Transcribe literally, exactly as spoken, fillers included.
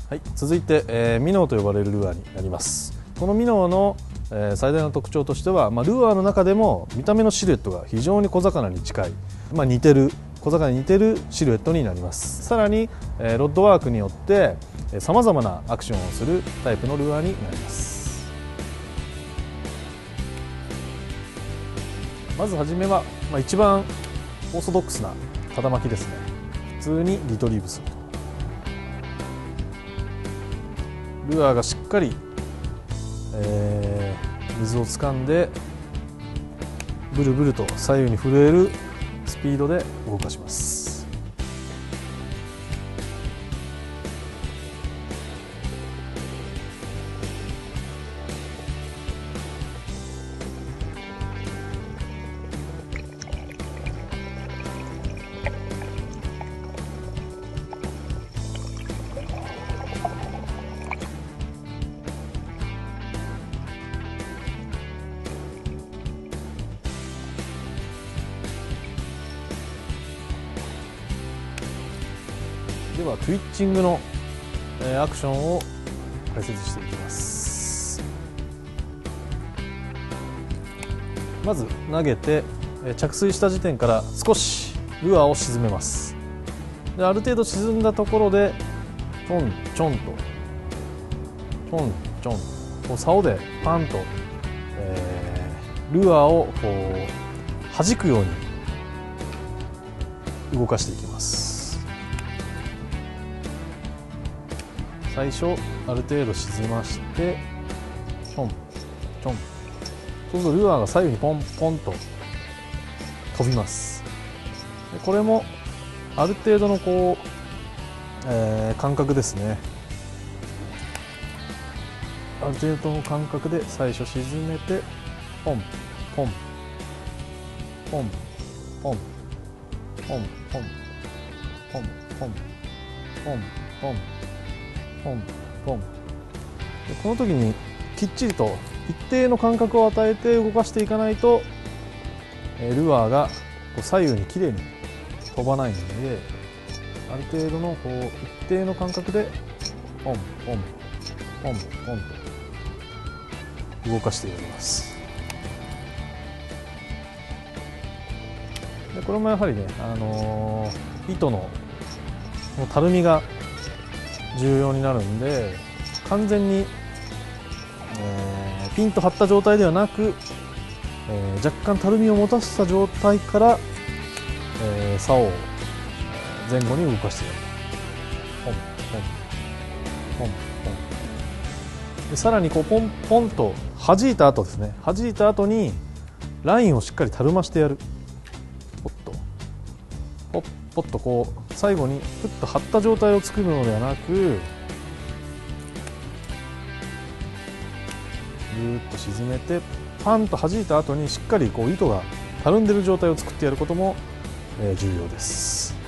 はい、続いて、えー、ミノーと呼ばれるルアーになります。このミノーの、えー、最大の特徴としては、まあ、ルアーの中でも見た目のシルエットが非常に小魚に近い、まあ、似てる小魚に似てるシルエットになります。さらに、えー、ロッドワークによってさまざまなアクションをするタイプのルアーになります。まずはじめは、まあ、一番オーソドックスな肩巻きですね。普通にリトリーブする。ルアーがしっかり、えー、水を掴んでブルブルと左右に震えるスピードで動かします。ではトゥイッチングのアクションを解説していきます。まず投げて着水した時点から少しルアーを沈めます。である程度沈んだところでちょんちょんとちょんちょんこう竿でパンと、えー、ルアーをこう弾くように動かしていきます。最初ある程度沈ましてちょんちょん、そうするとルアーが左右にポンポンと飛びます。でこれもある程度のこう、えー、感覚ですね。ある程度の感覚で最初沈めてポンポンポンポンポンポンポンポンポンポンポンポンポン。でこの時にきっちりと一定の感覚を与えて動かしていかないと、えー、ルアーがこう左右にきれいに飛ばないので、ある程度のこう一定の感覚でポンポンポンポンと動かしていきます。でこれもやはりね、あのー、糸のたるみが重要になるんで、完全に、えー、ピンと張った状態ではなく、えー、若干たるみを持たせた状態から、えー、竿を前後に動かしてやる。ポンポンポンポンでさらにこうポンポンと弾いた後ですね、弾いた後にラインをしっかりたるましてやる。ポッとポッポッとこう最後にふっと張った状態を作るのではなく、ぐーっと沈めてパンと弾いた後にしっかりこう糸がたるんでる状態を作ってやることも、えー、重要です。